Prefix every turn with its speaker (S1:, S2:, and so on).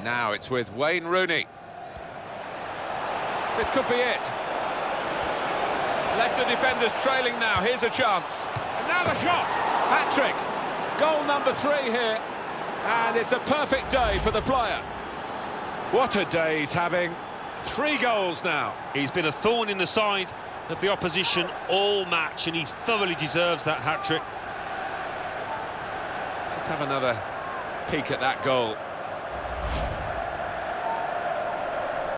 S1: Now it's with Wayne Rooney. This could be it. Leicester defenders trailing now. Here's a chance. And now the shot. Hat-trick. Goal number 3 here. And it's a perfect day for the player. What a day he's having. 3 goals now.
S2: He's been a thorn in the side of the opposition all match, and he thoroughly deserves that hat-trick.
S1: Let's have another peek at that goal.